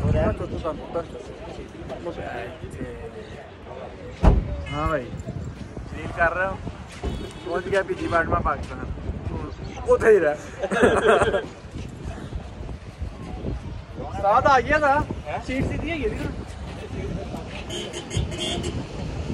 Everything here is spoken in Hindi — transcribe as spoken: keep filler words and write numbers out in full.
हाँ भाई सील कर रहे हो पहुंच गया पीछी बाट में पाकिस्तान उधर ही रहा साथ आ गया था सीट सीधी है ये